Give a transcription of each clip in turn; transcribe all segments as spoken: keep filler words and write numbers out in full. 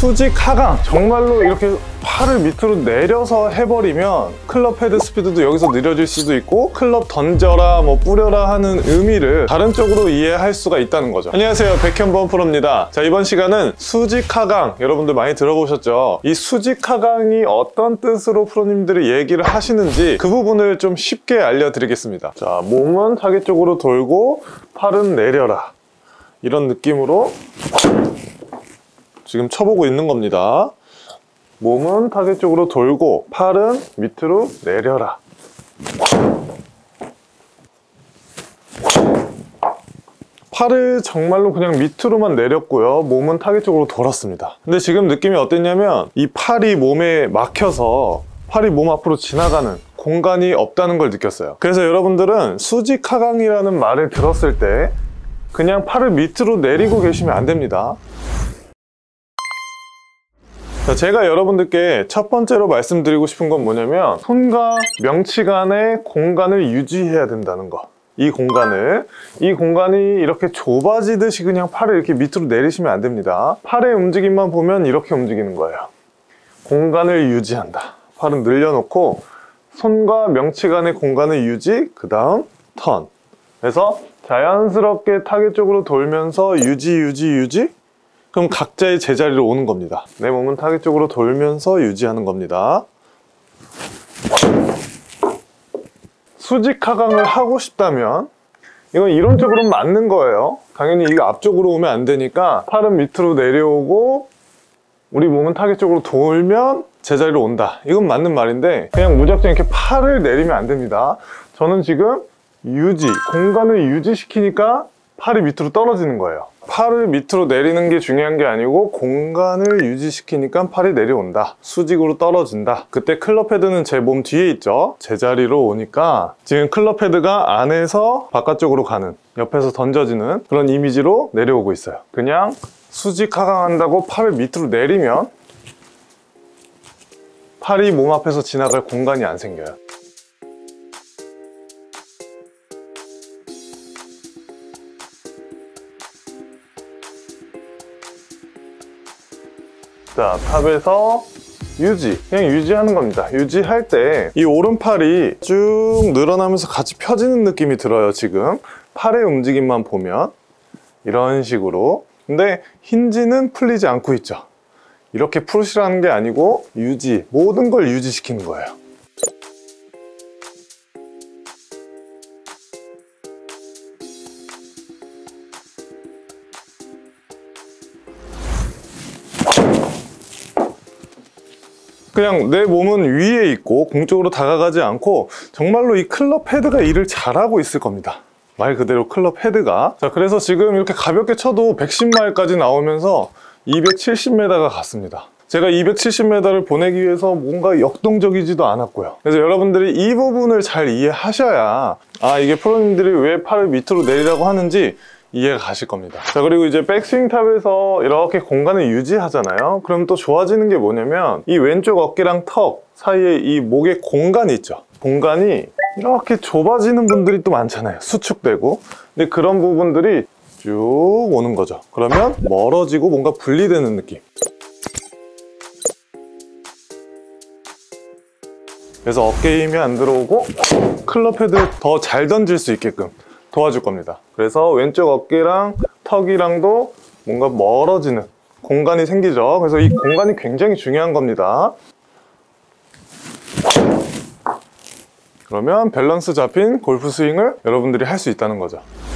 수직 하강, 정말로 이렇게 팔을 밑으로 내려서 해버리면 클럽 헤드 스피드도 여기서 느려질 수도 있고 클럽 던져라 뭐 뿌려라 하는 의미를 다른 쪽으로 이해할 수가 있다는 거죠. 안녕하세요, 백현범 프로입니다. 자, 이번 시간은 수직 하강, 여러분들 많이 들어보셨죠? 이 수직 하강이 어떤 뜻으로 프로님들이 얘기를 하시는지 그 부분을 좀 쉽게 알려드리겠습니다. 자, 몸은 타겟 쪽으로 돌고 팔은 내려라, 이런 느낌으로 지금 쳐보고 있는 겁니다. 몸은 타겟 쪽으로 돌고 팔은 밑으로 내려라. 팔을 정말로 그냥 밑으로만 내렸고요, 몸은 타겟 쪽으로 돌았습니다. 근데 지금 느낌이 어땠냐면 이 팔이 몸에 막혀서 팔이 몸 앞으로 지나가는 공간이 없다는 걸 느꼈어요. 그래서 여러분들은 수직 하강이라는 말을 들었을 때 그냥 팔을 밑으로 내리고 계시면 안 됩니다. 자, 제가 여러분들께 첫 번째로 말씀드리고 싶은 건 뭐냐면 손과 명치 간의 공간을 유지해야 된다는 거. 이 공간을 이 공간이 이렇게 좁아지듯이 그냥 팔을 이렇게 밑으로 내리시면 안 됩니다. 팔의 움직임만 보면 이렇게 움직이는 거예요. 공간을 유지한다. 팔은 늘려놓고 손과 명치 간의 공간을 유지, 그 다음 턴. 그래서 자연스럽게 타겟 쪽으로 돌면서 유지 유지 유지, 그럼 각자의 제자리로 오는 겁니다. 내 몸은 타겟 쪽으로 돌면서 유지하는 겁니다. 수직 하강을 하고 싶다면 이건 이론적으로는 맞는 거예요. 당연히 이거 앞쪽으로 오면 안 되니까 팔은 밑으로 내려오고 우리 몸은 타겟 쪽으로 돌면 제자리로 온다, 이건 맞는 말인데 그냥 무작정 이렇게 팔을 내리면 안 됩니다. 저는 지금 유지, 공간을 유지시키니까 팔이 밑으로 떨어지는 거예요. 팔을 밑으로 내리는 게 중요한 게 아니고 공간을 유지시키니까 팔이 내려온다, 수직으로 떨어진다. 그때 클럽 헤드는 제 몸 뒤에 있죠. 제자리로 오니까 지금 클럽 헤드가 안에서 바깥쪽으로 가는, 옆에서 던져지는 그런 이미지로 내려오고 있어요. 그냥 수직 하강한다고 팔을 밑으로 내리면 팔이 몸 앞에서 지나갈 공간이 안 생겨요. 자, 탑에서 유지, 그냥 유지하는 겁니다. 유지할 때 이 오른팔이 쭉 늘어나면서 같이 펴지는 느낌이 들어요. 지금 팔의 움직임만 보면 이런 식으로. 근데 힌지는 풀리지 않고 있죠. 이렇게 푸시라는 게 아니고 유지, 모든 걸 유지시키는 거예요. 그냥 내 몸은 위에 있고 공 쪽으로 다가가지 않고 정말로 이 클럽 헤드가 일을 잘하고 있을 겁니다. 말 그대로 클럽 헤드가. 자, 그래서 지금 이렇게 가볍게 쳐도 백십 마일까지 나오면서 이백칠십 미터가 갔습니다. 제가 이백칠십 미터를 보내기 위해서 뭔가 역동적이지도 않았고요. 그래서 여러분들이 이 부분을 잘 이해하셔야 아, 이게 프로님들이 왜 팔을 밑으로 내리라고 하는지 이해가 가실 겁니다. 자, 그리고 이제 백스윙 탑에서 이렇게 공간을 유지하잖아요. 그럼 또 좋아지는 게 뭐냐면 이 왼쪽 어깨랑 턱 사이에 이 목에 공간이 있죠. 공간이 이렇게 좁아지는 분들이 또 많잖아요. 수축되고. 근데 그런 부분들이 쭉 오는 거죠. 그러면 멀어지고 뭔가 분리되는 느낌. 그래서 어깨에 힘이 안 들어오고 클럽 헤드를 더 잘 던질 수 있게끔 도와줄 겁니다. 그래서 왼쪽 어깨랑 턱이랑도 뭔가 멀어지는 공간이 생기죠. 그래서 이 공간이 굉장히 중요한 겁니다. 그러면 밸런스 잡힌 골프 스윙을 여러분들이 할 수 있다는 거죠.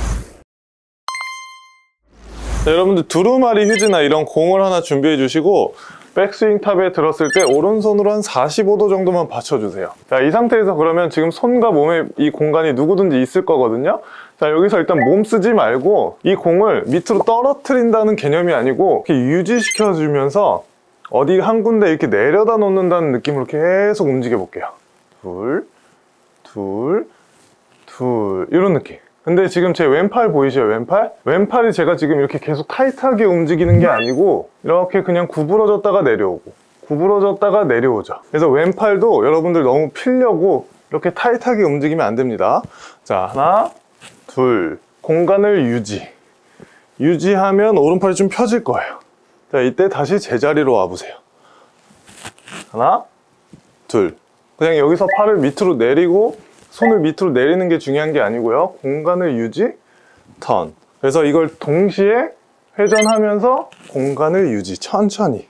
자, 여러분들 두루마리 휴지나 이런 공을 하나 준비해 주시고 백스윙 탑에 들었을 때 오른손으로 한 사십오 도 정도만 받쳐주세요. 자, 이 상태에서 그러면 지금 손과 몸에 이 공간이 누구든지 있을 거거든요. 자, 여기서 일단 몸 쓰지 말고 이 공을 밑으로 떨어뜨린다는 개념이 아니고 이렇게 유지시켜주면서 어디 한 군데 이렇게 내려다 놓는다는 느낌으로 계속 움직여 볼게요. 둘, 둘, 둘, 이런 느낌. 근데 지금 제 왼팔 보이시죠? 왼팔? 왼팔이 제가 지금 이렇게 계속 타이트하게 움직이는 게 아니고 이렇게 그냥 구부러졌다가 내려오고 구부러졌다가 내려오죠. 그래서 왼팔도 여러분들 너무 피려고 이렇게 타이트하게 움직이면 안 됩니다. 자, 하나, 둘, 공간을 유지. 유지하면 오른팔이 좀 펴질 거예요. 자, 자, 이때 다시 제자리로 와보세요. 하나, 둘. 그냥 여기서 팔을 밑으로 내리고 손을 밑으로 내리는 게 중요한 게 아니고요. 공간을 유지, 턴. 그래서 이걸 동시에 회전하면서 공간을 유지, 천천히.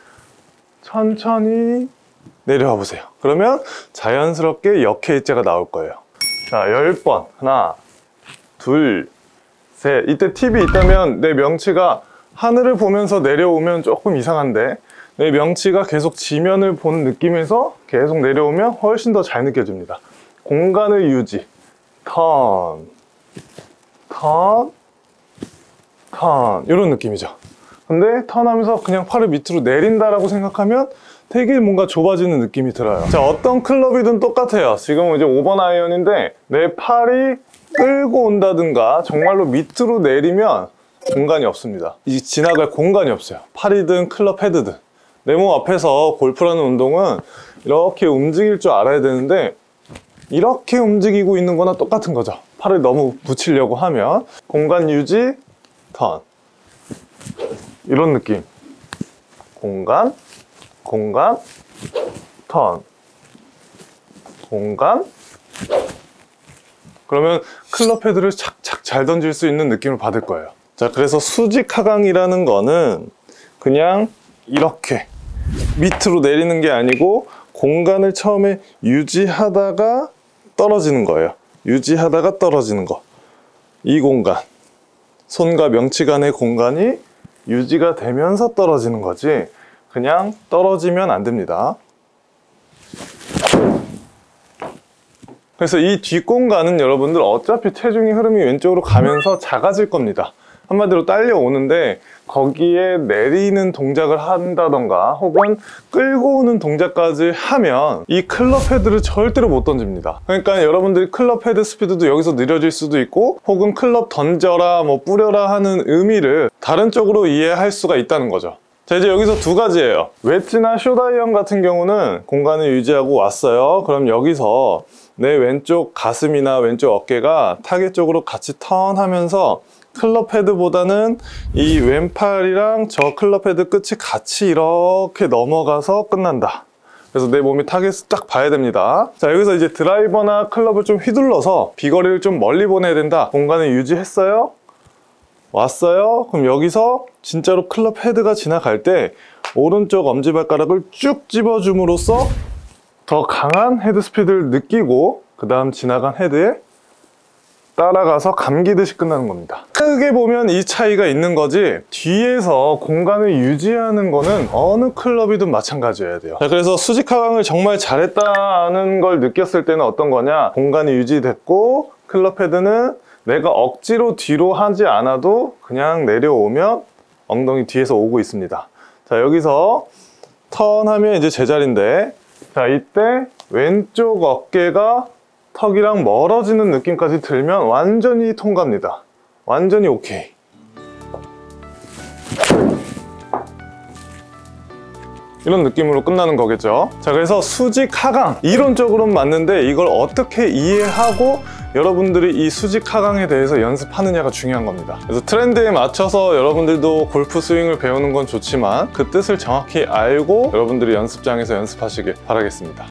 천천히 내려와 보세요. 그러면 자연스럽게 역회의자가 나올 거예요. 자, 열 번. 하나, 둘, 셋. 이때 팁이 있다면 내 명치가 하늘을 보면서 내려오면 조금 이상한데 내 명치가 계속 지면을 보는 느낌에서 계속 내려오면 훨씬 더 잘 느껴집니다. 공간을 유지, 턴, 턴, 턴 이런 느낌이죠. 근데 턴하면서 그냥 팔을 밑으로 내린다라고 생각하면 되게 뭔가 좁아지는 느낌이 들어요. 자, 어떤 클럽이든 똑같아요. 지금은 이제 오 번 아이언인데 내 팔이 끌고 온다든가 정말로 밑으로 내리면 공간이 없습니다. 이 지나갈 공간이 없어요. 팔이든 클럽 헤드든. 내 몸 앞에서 골프라는 운동은 이렇게 움직일 줄 알아야 되는데 이렇게 움직이고 있는 거나 똑같은 거죠. 팔을 너무 붙이려고 하면 공간 유지, 턴 이런 느낌. 공간, 공간, 턴, 공간. 그러면 클럽 헤드를 착착 잘 던질 수 있는 느낌을 받을 거예요. 자, 그래서 수직 하강이라는 거는 그냥 이렇게 밑으로 내리는 게 아니고 공간을 처음에 유지하다가 떨어지는 거예요. 유지하다가 떨어지는 거. 이 공간, 손과 명치 간의 공간이 유지가 되면서 떨어지는 거지 그냥 떨어지면 안 됩니다. 그래서 이 뒷공간은 여러분들 어차피 체중의 흐름이 왼쪽으로 가면서 작아질 겁니다. 한마디로 딸려오는데 거기에 내리는 동작을 한다던가 혹은 끌고 오는 동작까지 하면 이 클럽 헤드를 절대로 못 던집니다. 그러니까 여러분들이 클럽 헤드 스피드도 여기서 느려질 수도 있고 혹은 클럽 던져라 뭐 뿌려라 하는 의미를 다른 쪽으로 이해할 수가 있다는 거죠. 자, 이제 여기서 두 가지예요. 웨지나 숏아이언 같은 경우는 공간을 유지하고 왔어요. 그럼 여기서 내 왼쪽 가슴이나 왼쪽 어깨가 타겟 쪽으로 같이 턴하면서 클럽 헤드보다는 이 왼팔이랑 저 클럽 헤드 끝이 같이 이렇게 넘어가서 끝난다. 그래서 내 몸이 타겟을 딱 봐야 됩니다. 자, 여기서 이제 드라이버나 클럽을 좀 휘둘러서 비거리를 좀 멀리 보내야 된다. 공간을 유지했어요. 왔어요. 그럼 여기서 진짜로 클럽 헤드가 지나갈 때 오른쪽 엄지발가락을 쭉 집어줌으로써 더 강한 헤드 스피드를 느끼고 그 다음 지나간 헤드에 따라가서 감기듯이 끝나는 겁니다. 크게 보면 이 차이가 있는 거지 뒤에서 공간을 유지하는 거는 어느 클럽이든 마찬가지여야 돼요. 자, 그래서 수직 하강을 정말 잘했다는 걸 느꼈을 때는 어떤 거냐, 공간이 유지됐고 클럽 헤드는 내가 억지로 뒤로 하지 않아도 그냥 내려오면 엉덩이 뒤에서 오고 있습니다. 자, 여기서 턴하면 이제 제자리인데 자, 이때 왼쪽 어깨가 턱이랑 멀어지는 느낌까지 들면 완전히 통과입니다. 완전히 오케이. 이런 느낌으로 끝나는 거겠죠. 자, 그래서 수직 하강 이론적으로는 맞는데 이걸 어떻게 이해하고 여러분들이 이 수직 하강에 대해서 연습하느냐가 중요한 겁니다. 그래서 트렌드에 맞춰서 여러분들도 골프 스윙을 배우는 건 좋지만 그 뜻을 정확히 알고 여러분들이 연습장에서 연습하시길 바라겠습니다.